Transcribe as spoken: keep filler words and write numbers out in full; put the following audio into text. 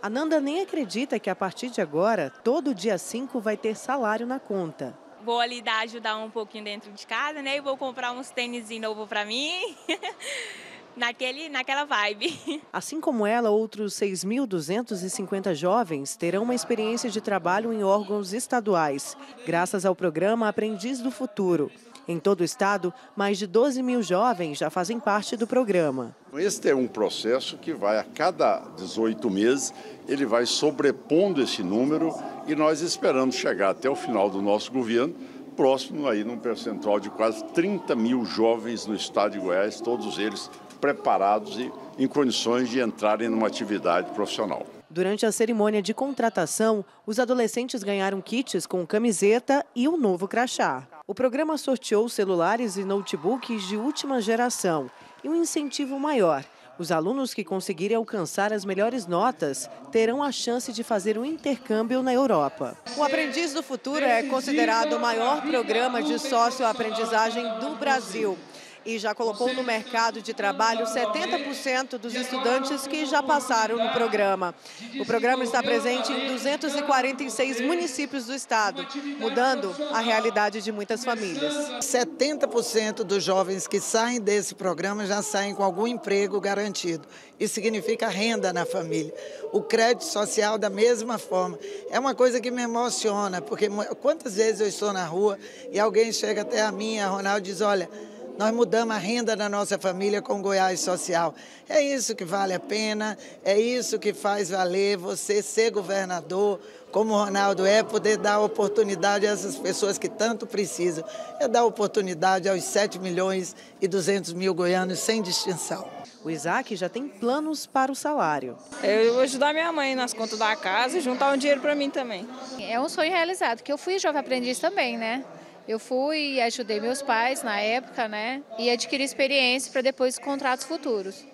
A Nanda nem acredita que a partir de agora, todo dia cinco vai ter salário na conta. Vou ali dar, ajudar um pouquinho dentro de casa, né? E vou comprar uns tênis novo para mim, naquele, naquela vibe. Assim como ela, outros seis mil duzentos e cinquenta jovens terão uma experiência de trabalho em órgãos estaduais, graças ao programa Aprendiz do Futuro. Em todo o estado, mais de doze mil jovens já fazem parte do programa. Este é um processo que vai a cada dezoito meses, ele vai sobrepondo esse número e nós esperamos chegar até o final do nosso governo, próximo aí num percentual de quase trinta mil jovens no estado de Goiás, todos eles preparados e em condições de entrarem numa atividade profissional. Durante a cerimônia de contratação, os adolescentes ganharam kits com camiseta e um novo crachá. O programa sorteou celulares e notebooks de última geração e um incentivo maior. Os alunos que conseguirem alcançar as melhores notas terão a chance de fazer um intercâmbio na Europa. O Aprendiz do Futuro é considerado o maior programa de socioaprendizagem do Brasil e já colocou no mercado de trabalho setenta por cento dos estudantes que já passaram no programa. O programa está presente em duzentos e quarenta e seis municípios do estado, mudando a realidade de muitas famílias. setenta por cento dos jovens que saem desse programa já saem com algum emprego garantido. Isso significa renda na família. O crédito social da mesma forma. É uma coisa que me emociona, porque quantas vezes eu estou na rua e alguém chega até a mim, a Ronaldo, e diz, olha, nós mudamos a renda da nossa família com Goiás Social. É isso que vale a pena, é isso que faz valer você ser governador, como o Ronaldo é, poder dar oportunidade a essas pessoas que tanto precisam. É dar oportunidade aos sete milhões e duzentos mil goianos sem distinção. O Isaac já tem planos para o salário. Eu vou ajudar minha mãe nas contas da casa e juntar um dinheiro para mim também. É um sonho realizado, porque eu fui jovem aprendiz também, né? Eu fui e ajudei meus pais na época, né? E adquiri experiência para depois contratos futuros.